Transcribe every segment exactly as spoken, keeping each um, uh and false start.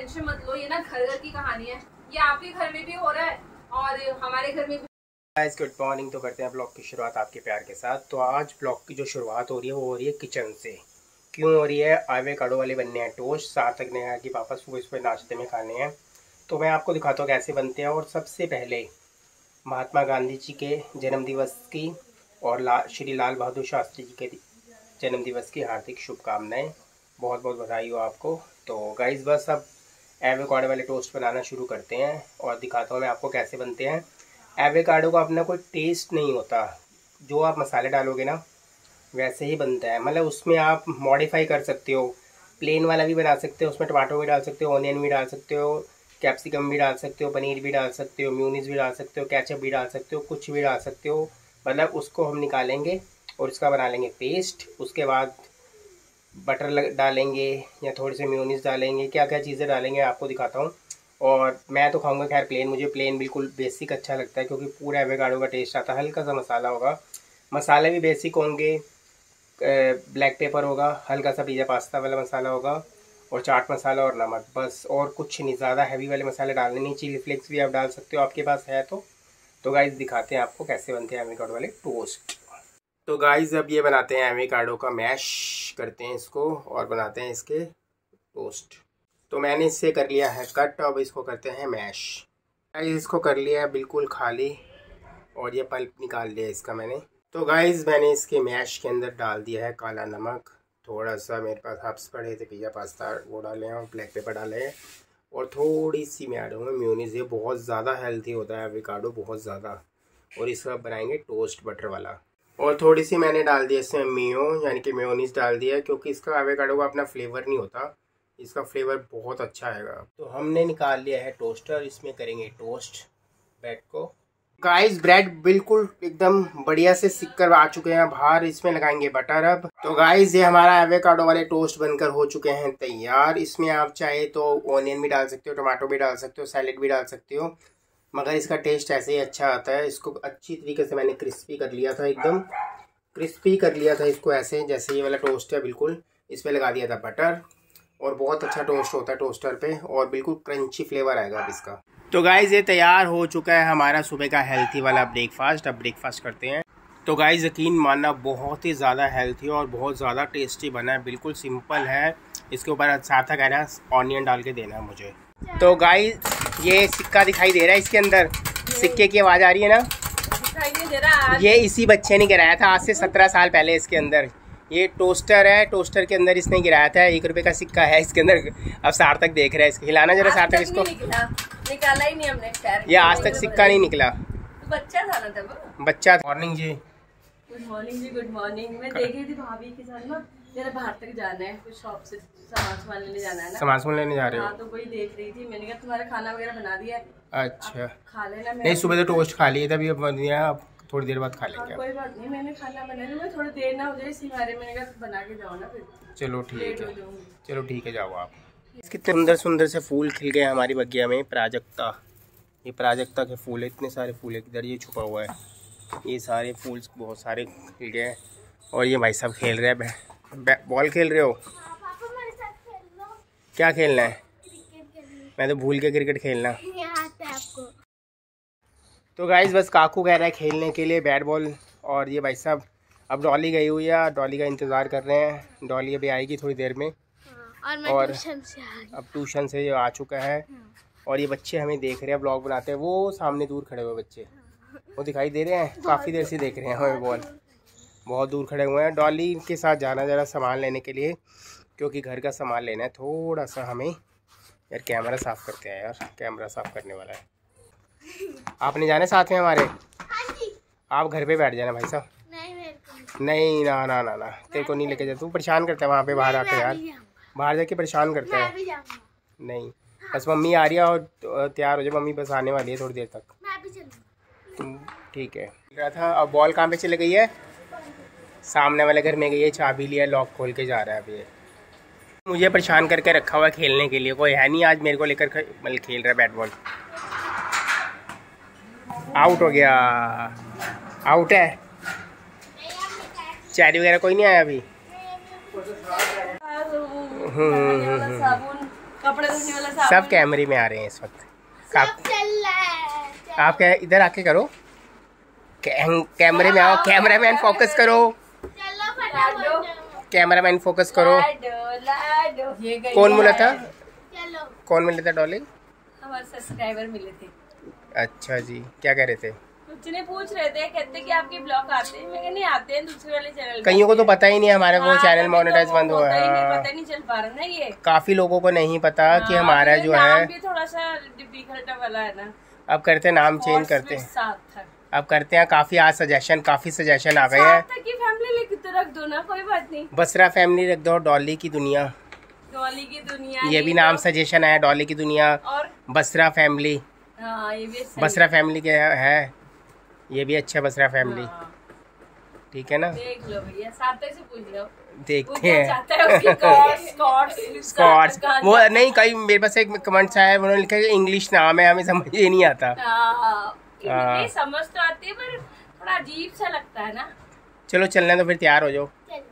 Tension मत लो, ये ना घर घर की कहानी है, ये आपके घर में भी हो रहा है और हमारे घर में भी। Guys good morning. तो करते हैं ब्लॉग की शुरुआत आपके प्यार के साथ। तो आज ब्लॉग की जो शुरुआत हो रही है वो हो रही है किचन से। क्यों हो रही है? एवोकाडो वाले बनने हैं टोस्ट। सार्थक ने कहा कि पापा सुबह सुबह नाश्ते में खाने हैं, तो मैं आपको दिखाता हूँ कैसे बनते हैं। और सबसे पहले महात्मा गांधी जी के जन्मदिवस की और ला श्री लाल बहादुर शास्त्री जी के जन्मदिवस की हार्दिक शुभकामनाएं। बहुत बहुत बधाई हो आपको। तो गाइस बस अब एवोकाडो वाले टोस्ट बनाना शुरू करते हैं और दिखाता हूँ मैं आपको कैसे बनते हैं। एवोकाडो का अपना कोई टेस्ट नहीं होता, जो आप मसाले डालोगे ना वैसे ही बनता है। मतलब उसमें आप मॉडिफाई कर सकते हो, प्लेन वाला भी बना सकते हो, उसमें टमाटो भी डाल सकते हो, ऑनियन भी डाल सकते हो, कैप्सिकम भी डाल सकते हो, पनीर भी डाल सकते हो, म्यूनीस भी डाल सकते हो, केचप भी डाल सकते हो, कुछ भी डाल सकते हो। मतलब उसको हम निकालेंगे और इसका बना लेंगे पेस्ट। उसके बाद बटर डालेंगे या थोड़ी सी म्यूनीस डालेंगे, क्या क्या चीज़ें डालेंगे आपको दिखाता हूँ। और मैं तो खाऊंगा खैर प्लेन, मुझे प्लेन बिल्कुल बेसिक अच्छा लगता है क्योंकि पूरा एवोकाडो का टेस्ट आता है। हल्का सा मसाला होगा, मसाले भी बेसिक होंगे, ब्लैक पेपर होगा, हल्का सा पिज़्ज़ा पास्ता वाला मसाला होगा और चाट मसाला और नमक, बस। और कुछ नहीं, ज़्यादा हैवी वाले मसाले डालने नहीं। चिली फ्लेक्स भी आप डाल सकते हो आपके पास है तो। तो गाइस दिखाते हैं आपको कैसे बनते हैं एवोकाडो वाले टोस्ट। तो गाइस अब ये बनाते हैं एवोकाडो का मैश, करते हैं इसको और बनाते हैं इसके टोस्ट। तो मैंने इससे कर लिया है कट, अब इसको करते हैं मैश। गाइस इसको कर लिया है बिल्कुल खाली और ये पल्प निकाल लिया इसका मैंने। तो गाइस मैंने इसके मैश के अंदर डाल दिया है काला नमक, थोड़ा सा मेरे पास हब्स पड़े थे पिज़्ज़ा पास्ता वो डाले हैं और ब्लैक पेपर डाले हैं और थोड़ी सी मैं डालूँगा म्यूनीस। ये बहुत ज़्यादा हेल्थी होता है एवोकाडो, बहुत ज़्यादा। और इसका बनाएंगे टोस्ट बटर वाला। और थोड़ी सी मैंने डाल दिया इसमें मियो यानी कि मेयोनीज डाल दिया क्योंकि इसका एवोकाडो का अपना फ्लेवर नहीं होता, इसका फ्लेवर बहुत अच्छा आएगा। तो हमने निकाल लिया है टोस्टर, इसमें करेंगे टोस्ट ब्रेड को। गाइस ब्रेड बिल्कुल एकदम बढ़िया से सिक कर आ चुके हैं बाहर, इसमें लगाएंगे बटर अब। तो गाइस ये हमारा एवोकाडो वाले टोस्ट बनकर हो चुके हैं तैयार। इसमें आप चाहे तो ऑनियन भी डाल सकते हो, टमाटो भी डाल सकते हो, सैलेड भी डाल सकते हो, मगर इसका टेस्ट ऐसे ही अच्छा आता है। इसको अच्छी तरीके से मैंने क्रिस्पी कर लिया था, एकदम क्रिस्पी कर लिया था इसको, ऐसे जैसे ये वाला टोस्ट है बिल्कुल। इस पर लगा दिया था बटर और बहुत अच्छा टोस्ट होता है टोस्टर पे और बिल्कुल क्रंची फ्लेवर आएगा अब इसका। तो गाइस ये तैयार हो चुका है हमारा सुबह का हेल्थी वाला ब्रेकफास्ट। अब ब्रेकफास्ट करते हैं। तो गाइस यकीन मानना बहुत ही ज़्यादा हेल्थी और बहुत ज़्यादा टेस्टी बना है, बिल्कुल सिंपल है। इसके ऊपर सार्थक कह रहा है ऑनियन डाल के देना है मुझे। तो गाइस ये सिक्का दिखाई दे रहा है इसके अंदर, सिक्के की आवाज़ आ रही है ना? दिखाई नहीं दे रहा। ये इसी बच्चे ने गिराया था आज से सत्रह साल पहले इसके अंदर। ये टोस्टर है, टोस्टर के अंदर इसने गिराया था, एक रुपए का सिक्का है इसके अंदर। अब सार्थक देख रहा है, इसको हिलाना जरा सार्थक इसको। निकला, निकाला ही नहीं हमने खैर। ये आज तक सिक्का नहीं निकला, बच्चा था ना तब। बच्चा। मॉर्निंग जी। गुड मॉर्निंग जी, गुड मॉर्निंग। मैं देख रही थी भाभी के साथ ना, जरा बाहर तक जाना है, कुछ शॉप से सामान सामान लेने जाना है ना। सामान सामान लेने जा रहे हो? हाँ, तो वही देख रही थी। मैंने कहा तुम्हारा खाना वगैरह बना दिया है, अच्छा खा लेना। नहीं सुबह तो टोस्ट खा लिए तभी अब बन गया, अब थोड़ी देर बाद खा लेंगे। कोई बात नहीं, मैंने खाना बना लिया, थोड़ी देर ना हो जाए इसी बारे में बना के जाओ ना फिर। चलो ठीक है, चलो ठीक है जाओ आप। कितने सुंदर सुंदर से फूल खिल गए हमारी बगिया में। प्राजक्ता, ये प्राजक्ता के फूल है, इतने सारे फूल है, इधर ये छुपा हुआ है, ये सारे फूल बहुत सारे खिल गए हैं। और ये भाई साहब खेल रहे हैं, बॉल खेल रहे हो? क्या खेलना है? मैं तो भूल के क्रिकेट खेलना। आपको तो गाइस बस काकू कह रहा है खेलने के लिए बैट बॉल। और ये भाई साहब अब डॉली गई हुई है, डॉली का इंतज़ार कर रहे हैं। डॉली अभी आएगी थोड़ी देर में। और मैं और ट्यूशन से आ अब ट्यूशन से ये आ चुका है और ये बच्चे हमें देख रहे हैं, ब्लॉग बनाते हैं। वो सामने दूर खड़े हुए बच्चे वो दिखाई दे रहे हैं, काफ़ी देर से देख रहे हैं हमें, बॉल बहुत दूर खड़े हुए हैं। डॉली के साथ जाना ज़रा सामान लेने के लिए, क्योंकि घर का सामान लेना है थोड़ा सा हमें। यार कैमरा साफ़ करते हैं यार, कैमरा साफ़ करने वाला है। आपने जाने साथ में हमारे? आप घर पे बैठ जाना भाई साहब। नहीं मेरे को नहीं ना ना ना ना तेरे को नहीं लेके जा, तू परेशान करता है वहाँ पे बाहर आके यार, बाहर जाके परेशान करता है। मैं भी जाऊंगा। नहीं बस मम्मी आ रही है और तैयार हो जाए, मम्मी बस आने वाली है थोड़ी देर तक। मैं भी चलूंगा। तुम ठीक है रहा था। अब बॉल कहाँ पे चली गई है? सामने वाले घर में गई है, चाबी लिया, लॉक खोल के जा रहा है अभी। मुझे परेशान करके रखा हुआ है खेलने के लिए, कोई है नहीं आज मेरे को लेकर मतलब खेल रहा है बैट बॉल। आउट हो गया, आउट है। चाय वगैरह कोई नहीं आया अभी? कपड़े धोने वाला साबुन। सब कैमरे में आ रहे हैं इस वक्त। सब चल रहा है। आप क्या इधर आके करो, कैमरे में आओ, कैमरामैन फोकस करो, चलो फटाफट। कैमरामैन फोकस करो। लाडो, लाडो। ये गई कौन मिला था? चलो। कौन मिला था डॉली? हमारे सब्सक्राइबर मिले थे। अच्छा जी, क्या कह रहे थे? कुछ नहीं पूछ रहे थे, कहते कि आपके ब्लॉग आते हैं। मैं कहा नहीं आते हैं, दूसरे वाले चैनल पे। कईयों को तो पता ही नहीं है हमारे वो हाँ, चैनल तभी मोनेटाइज तो बंद हुआ पता ही नहीं- है। पता ही नहीं चल पा रहा ना ये। काफी लोगों को नहीं पता कि हाँ, हमारा ये जो नाम है, भी थोड़ा सा डिफिकल्ट वाला है ना। अब करते हैं नाम चेंज करते हैं, सार्थक। अब करते हैं। काफी आज सजेशन काफी सजेशन आ गए हैं। सार्थक की फैमिली लिख तो रख दो ना, कोई बात नहीं। बसरा फैमिली रख दो, डॉली की दुनिया, डॉली की दुनिया ये भी नाम सजेशन आया, डॉली की दुनिया, और बसरा फैमिली। हाँ, ये भी बसरा फैमिली के है, ये भी अच्छा बसरा फैमिली, ठीक है ना? देख लो भैया, सार्थक से पूछ लो। देखते हैं स्कॉट्स स्कॉट्स वो नहीं, कई मेरे पास एक कमेंट्स आया, उन्होंने लिखा है इंग्लिश नाम है, हमें समझ ही नहीं आता। नहीं समझ तो आती है पर थोड़ा अजीब सा लगता है ना। चलो चलना तो फिर तैयार हो जाओ।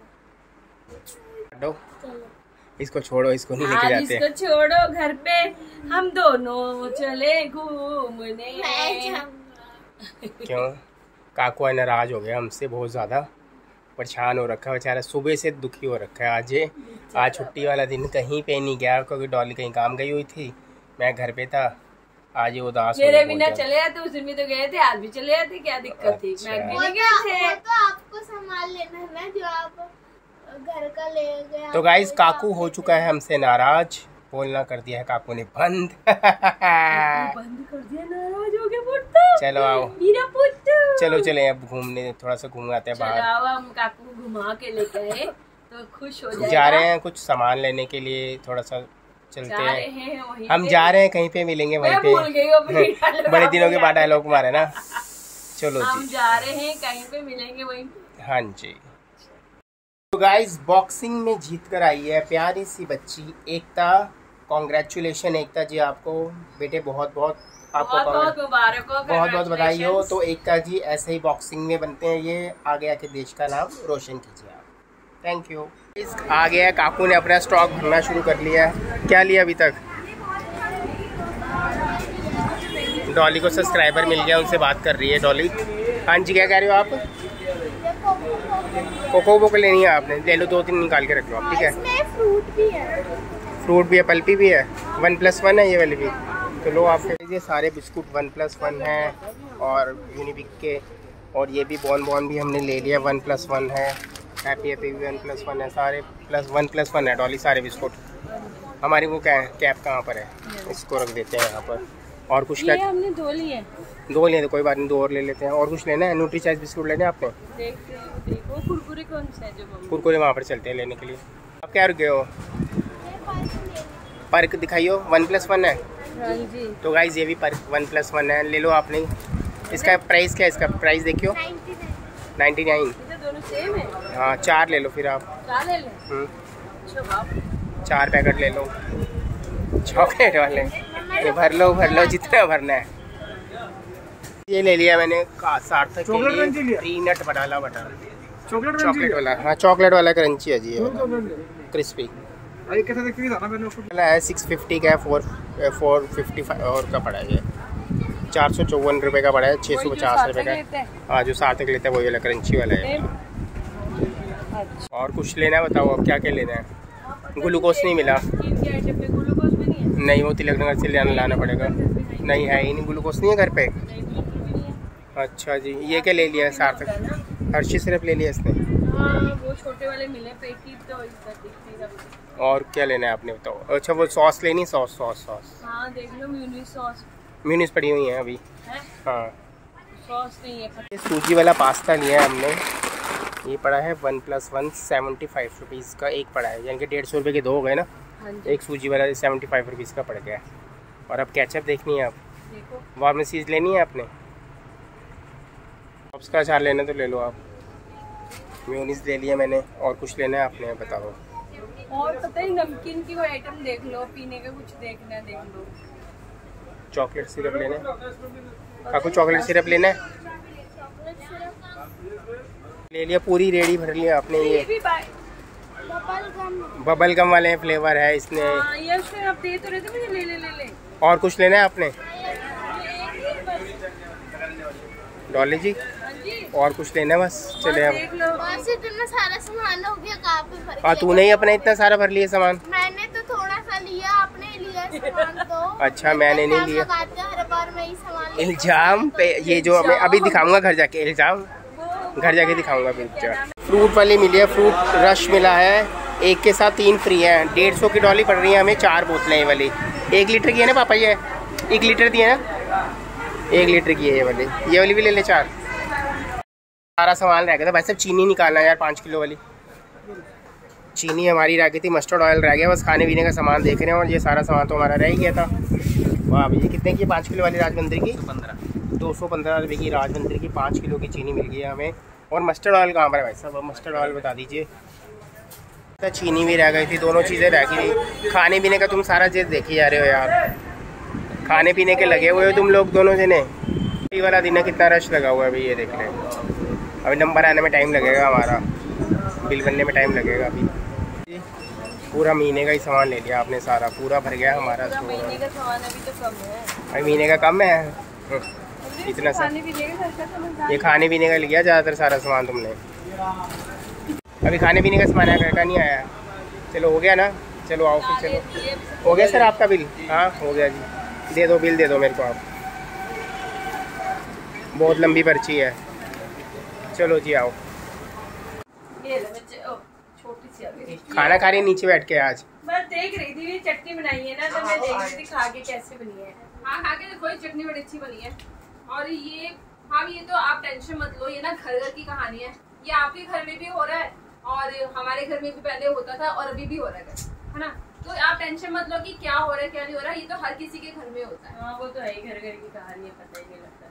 चलो। चलो। इसको छोड़ो, इसको नहीं लेके आज जाते। इसको छोड़ो, घर पे हम दोनों चले घूमने। मैं जाऊंगा। क्यों? काकू है नाराज हो गया हमसे, बहुत ज़्यादा परेशान हो रखा है बेचारा, सुबह से दुखी हो रखा है। आज ये आज छुट्टी वाला दिन कहीं पे नहीं गया, क्योंकि डॉली कहीं काम गई हुई थी, मैं घर पे था। आज ये उदास हो मेरे गया बिना बहुत चले जाते, उस दिन भी तो गए थे, आज भी चले जाते, क्या दिक्कत थी? अच्छा। मैं भी वो नहीं तो, गए वो थे। तो आपको संभाल लेना है ना, जो आप घर का ले गए। तो गाइस काकू हो चुका है हमसे नाराज, बोलना कर दिया है काकू ने बंद। बंद कर दिया, नाराज हो गया पुट्टू। चलो आओ, मेरा पुट्टू। चलो चले अब घूमने, थोड़ा सा घूम आते हैं चलो बाहर। आओ, हम काकू को घुमा के लेके आए तो खुश हो जाएगा। जा रहे हैं कुछ सामान लेने के लिए, थोड़ा सा चलते जा रहे हैं। हैं वहीं हम पे। जा रहे हैं, कहीं पे मिलेंगे वहीं मैं पे। भूल गई अपनी डायलॉग। बड़े दिनों के बाद डायलॉग मारे ना। चलो हम जी, जा रहे हैं, कहीं पे मिलेंगे वहीं पे। हाँ जी। तो गाइस बॉक्सिंग में जीत कर आई है प्यारी सी बच्ची एकता। कॉन्ग्रेचुलेशन एकता जी, आपको बेटे बहुत बहुत आपको बहुत बहुत मुबारक हो, बहुत बहुत बधाई हो। congratulations। तो एकता जी ऐसे ही बॉक्सिंग में बनते हैं, ये आगे आके देश का नाम रोशन कीजिए आप। Thank you. आ गया है, काकू ने अपना स्टॉक भरना शुरू कर लिया है। क्या लिया अभी तक? डॉली को सब्सक्राइबर मिल गया, उनसे बात कर रही है डॉली। हाँ जी, क्या कह रहे हो आप? कोको वोको लेनी है आपने, ले लो, दो तीन निकाल के रख लो आप, ठीक है? इसमें फ्रूट भी है। फ्रूट भी है, पल्पी भी है, वन प्लस वन है ये वाली भी। तो लो आप ये सारे बिस्कुट वन प्लस वन है, और यूनिबिक के, और ये भी बॉन बॉन भी हमने ले लिया, वन प्लस वन है। हैप्पी हैप्पी भी वन प्लस वन है, सारे प्लस वन प्लस वन है डॉली, सारे बिस्कुट। हमारी वो क्या है, कैप कहाँ पर है? इसको रख देते हैं यहाँ पर। और कुछ ये क्या? हमने दो लिए। दो लिए तो कोई बात नहीं, दो और ले लेते हैं। और कुछ लेना है? न्यूट्री चॉइस बिस्कुट लेने हैं आपने? देखते हैं, देखो कुरकुरे कौन से है जो मम्मी। कुरकुरे वहाँ पर चलते हैं लेने के लिए। आप क्या रुके हो? पर्क दिखाइयो, वन प्लस वन है। हाँ जी। तो गाइज ये भी पर्क वन प्लस वन है, ले लो आपने। इसका प्राइस क्या है? इसका प्राइस देखियो, नाइन्टी नाइन। ये तो दोनों सेम है। हाँ चार ले लो फिर आप। क्या ले लें? हम्म, अच्छा बाप। चार पैकेट ले लो चॉकलेट वाले। ये भर लो भर लो जितना भरना है। ये ले लिया मैंने का- सार्थक के लिए पीनट बटाला बटर चॉकलेट चॉकलेट वाला। हाँ चॉकलेट वाला क्रंची है जी, ये क्रिस्पी अरे कैसे देखती था ना मैंने उसको। वाला है। सिक्स फिफ्टी का है, फोर फोर फिफ्टी फाइव और का पड़ा है ये, चार सौ चौवन रुपये का पड़ा है, छः सौ पचास रुपये का है। हाँ जो सार्थक लेता है वही वाला क्रंची वाला है। और कुछ लेना है बताओ, अब क्या क्या लेना है? ग्लूकोज नहीं मिला, आइटम में ग्लूकोज भी नहीं है। नहीं वो तिलक नगर से लाना लाना पड़ेगा। नहीं है ही नहीं, ग्लूकोज नहीं है घर पे। नहीं, बिल्कुल भी नहीं है। अच्छा जी, ये क्या ले लिया है सार्थक? हर्षी सिरप ले लिया इसने। हाँ वो छोटे वाले मिले पैकेट, तो इधर दिखती है। और क्या लेना है आपने बताओ? अच्छा वो सॉस लेनी, सॉस सॉस सॉस हाँ देख लो, म्यूनी सॉस म्यूनिस पड़ी हुई है अभी। है, हाँ सॉस नहीं है। ये सूजी वाला पास्ता लिया है हमने, ये पड़ा है one plus one seventy five rupees का एक पड़ा है, यानी कि डेढ़ सौ रुपये के दो हो गए ना। हाँ जी। एक सूजी वाला सेवेंटी फाइव रुपीज़ का पड़ गया है। और अब कैचअप देखनी है आप, देखो वार्म चीज़ लेनी है आपने, पॉप्स का अचार लेना तो ले लो आप, म्यूनिस ले लिया मैंने। और कुछ लेना है आपने बताओ? और पता ही नमकीन की कोई आइटम देख लो, पीने का कुछ देखना है देख लो। चॉकलेट सिरप लेना है काकू? चॉकलेट सिरप लेना है? ले लिया, पूरी रेडी भर लिया आपने। ये ये भी बाय बबल गम। बबल गम वाले फ्लेवर है इसने। हाँ, ये उसने आप दे तो रहे थे मुझे, ले ले ले ले। और कुछ लेना है आपने? ये एक ही बस। डॉली जी हाँ जी, और कुछ लेना है? बस चले अब। देख लो। बस इतना सारा सामान हो गया, कहाँ पे भर हाँ, गया? तूने ही अपना इतना सारा भर लिया सामान? मैंने तो थोड़ा सा लिया, आपने लिया सामान तो। अच्छा, मैंने नहीं लिया। लगाते हर बार मैं ही सामान लेती हूँ। इल्जाम पे ये जो मैं अभी दिखाऊंगा घर जाके, इल्जाम घर जाके दिखाऊंगा पिक्चर। फ्रूट वाली मिली है, फ्रूट रश मिला है, एक के साथ तीन फ्री है। डेढ़ सौ की डॉली पड़ रही है हमें, चार बोतलें ये वाली। एक लीटर की है ना पापा? ये एक लीटर की है ना? एक लीटर की है ये वाली। ये वाली भी ले ले चार। सारा सामान रह गया था भाई साहब, चीनी निकालना है यार, पाँच किलो वाली चीनी हमारी रह गई थी, मस्टर्ड ऑयल रह गया, बस खाने पीने का सामान देख रहे हैं। और ये सारा सामान तो हमारा रह ही गया था। वाह भैया, कितने की पाँच किलो वाली राजमंदिर की? पंद्रह दो सौ पंद्रह रुपये की राजमंदिर की पाँच किलो की चीनी मिल गई है हमें। और मस्टर्ड ऑयल कहाँ पर है भाई साहब? अब मस्टर्ड ऑयल बता दीजिए। चीनी भी रह गई थी, दोनों चीज़ें रह गई थी। खाने पीने का तुम सारा चीज़ देखे जा रहे हो यार, खाने पीने के लगे हुए हो तुम लोग दोनों जने। ये वाला दिन है, कितना रश लगा हुआ है अभी, ये देख रहे हैं। अभी नंबर आने में टाइम लगेगा, हमारा बिल बनने में टाइम लगेगा। अभी पूरा महीने का ही सामान ले लिया आपने, सारा पूरा भर गया हमारा। महीने का सामान अभी तो कम है। अभी महीने का कम है इतना सा। ये खाने पीने का लिया ज़्यादातर सारा सामान तुमने। अभी खाने पीने का सामान है, घर का नहीं आया। चलो हो गया ना, चलो आओ फिर। चलो हो गया सर आपका बिल? हाँ हो गया जी, दे दो बिल, दे दो मेरे को आप। बहुत लंबी पर्ची है। चलो जी आओ। ये लो बच्चे, ओ, छोटी सी आ गई। खाना खा रही नीचे बैठ के आज? बस देख रही थी, चटनी बनाई है ना, तो मैं देख रही थी खा के कैसे बनी है। हाँ खा के देखो, ये चटनी बड़ी अच्छी बनी है। और ये हाँ, ये तो आप टेंशन मत लो, ये ना घर घर की कहानी है। ये आपके घर में भी हो रहा है और हमारे घर में भी पहले होता था और अभी भी हो रहा है, है ना? तो आप टेंशन मत लो कि क्या हो रहा है क्या नहीं हो रहा है, ये तो हर किसी के घर में होता है। हाँ वो तो है ही, घर घर की कहानी है, पता ही नहीं लगता।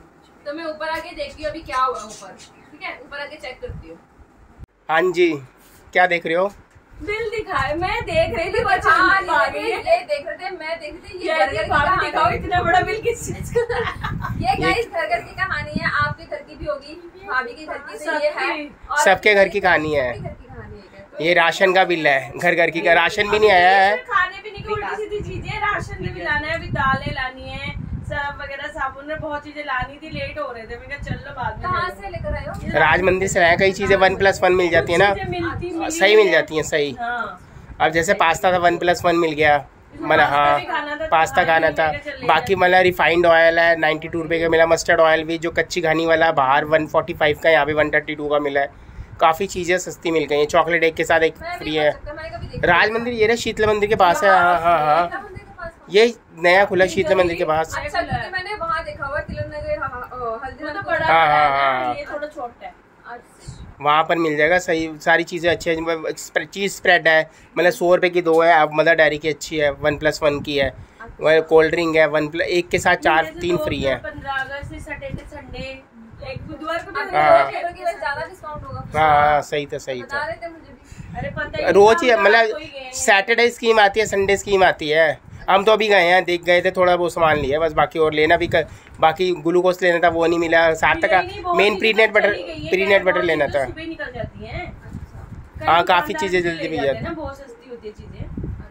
तो मैं ऊपर आके देखती हूँ अभी क्या हुआ ऊपर, ठीक है? ऊपर आके चेक करती हूँ। हाँ जी, क्या देख रहे हो? बिल दिखाए, मैं देख रही थी। हाँ, ये ये देख रहे थे, मैं देख रही थी। ये घर घर की कहानी दिखाओ, इतना बड़ा बिल किस चीज का? ये गाइस घर घर की कहानी है, आपके घर की भी होगी, भाभी के घर की से ये है, और सबके घर की कहानी है। घर की कहानी है। ये राशन का बिल है, घर घर की का राशन भी नहीं आया है। खाने पीने की उल्टी सीधी चीजें, राशन भी लाना है, अभी दालें लानी है, सर्फ वगैरह, साबुन में बहुत चीजें लानी थी, लेट हो रहे थे। मैं कहा चलो बाद में। कहाँ से लेकर आए हो? राजमंदिर से आया, कई चीजें वन प्लस वन मिल जाती है ना, सही मिल जाती है सही। हाँ। अब जैसे पास्ता था, वन प्लस वन मिल गया, मतलब हाँ पास्ता खाना था। बाकी मतलब रिफाइंड ऑयल है, नाइन्टी टू रुपये का मिला। मस्टर्ड ऑयल भी जो कच्ची घानी वाला बाहर वन फोर्टी फाइव का, यहाँ पे वन थर्टी टू का मिला है। काफ़ी चीज़ें सस्ती मिल गई हैं। चॉकलेट एक के साथ एक फ्री है। राजमंदिर ये रहा, शीतला मंदिर के पास है। हाँ हाँ हाँ, ये नया खुला शीतला मंदिर के पास। मैंने वहाँ देखा हुआ तिलक नगर, हल्दी तो बड़ा हाँ हाँ हाँ, ये थोड़ा छोटा है। वहाँ पर मिल जाएगा सही, सारी चीज़ें अच्छी है। चीज़ स्प्रेड है, मतलब सौ रुपये की दो है। अब मदर डेयरी की अच्छी है, वन प्लस वन की है। वह कोल्ड ड्रिंक है, वन प्लस एक के साथ चार तीन फ्री है। पंद्रह अगस्त से सैटरडे संडे, एक बुधवार को ज्यादा डिस्काउंट होगा। हाँ सही था सही था। रहे थे मुझे भी। अरे पता ही रोज ही मतलब सैटरडे स्कीम आती है, संडे स्कीम आती है। हम तो अभी गए हैं, देख गए थे, थोड़ा वो सामान लिया बस। बाकी और लेना भी कर, बाकी ग्लूकोज लेना था, वो नहीं मिला। सात तक का मेन peanut butter, peanut butter लेना था। निकल जाती है। हाँ काफ़ी चीज़ें जल्दी मिल जाती है, बहुत सस्ती होती है चीजें।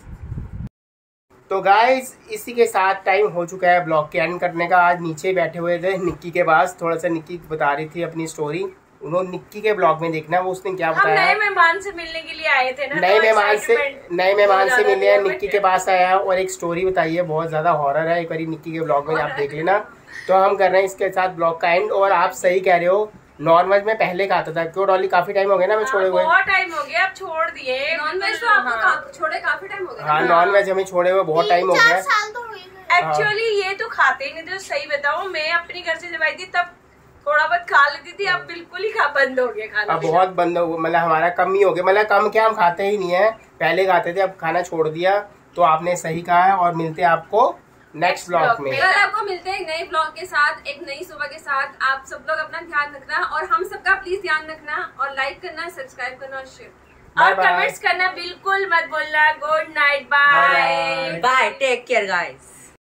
तो गाइस इसी के साथ टाइम हो चुका है ब्लॉग के एंड करने का। आज नीचे बैठे हुए थे निक्की के पास, थोड़ा सा निक्की बता रही थी अपनी स्टोरी। उन्होंने निक्की के ब्लॉग में देखना वो उसने क्या बताया। नए मेहमान से मिलने के लिए आए थे ना, नए मेहमान से नए मेहमान से मिले हैं, निक्की के पास आया और एक स्टोरी बताई है, बहुत ज्यादा हॉरर है। एक बार निक्की के ब्लॉग में आप देख लेना। तो हम कर रहे हैं इसके साथ ब्लॉग का एंड। और आप सही कह रहे हो, नॉनवेज में पहले खाता था, क्यों डॉली? काफी टाइम हो गया ना मैं छोड़े हुए। बहुत टाइम हो गया, अब छोड़ दिए। नॉनवेज तो आपको छोड़े काफी टाइम हो गया। हाँ नॉनवेज हमें छोड़े हुए बहुत टाइम हो गया। एक्चुअली ये तो खाते ही नहीं थे, सही बताऊं। मैं अपनी घर से जब आई थी तब थोड़ा बहुत खा लेती थी, अब बिल्कुल ही खा बंद हो गया खाना। अब बहुत बंद हो, मतलब हमारा कम ही हो गया। मतलब कम क्या, हम खाते ही नहीं है, पहले खाते थे, अब खाना छोड़ दिया। तो आपने सही कहा है। और मिलते हैं आपको नेक्स्ट ब्लॉग में। कल आपको मिलते हैं एक नए ब्लॉग के साथ, एक नई सुबह के साथ। आप सब लोग अपना ध्यान रखना और हम सबका प्लीज ध्यान रखना, और लाइक करना, सब्सक्राइब करना और शेयर और कमेंट्स करना बिल्कुल मत भूलना। Good night, bye bye, take care guys.